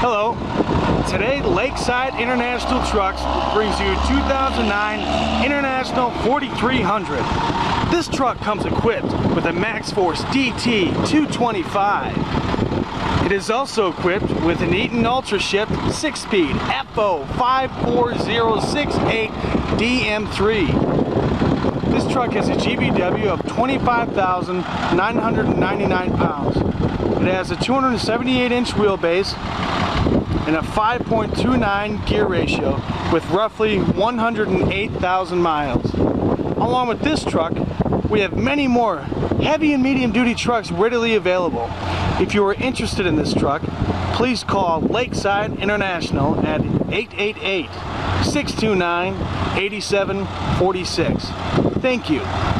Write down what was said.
Hello. Today, Lakeside International Trucks brings you 2009 International 4300. This truck comes equipped with a MaxxForce DT 225. It is also equipped with an Eaton Ultra Shift 6-speed FO 54068 DM3. This truck has a GVW of 25,999 pounds. It has a 278-inch wheelbase and a 5.29 gear ratio with roughly 108,000 miles. Along with this truck, we have many more heavy and medium duty trucks readily available. If you are interested in this truck, please call Lakeside International at 888-629-8746. Thank you.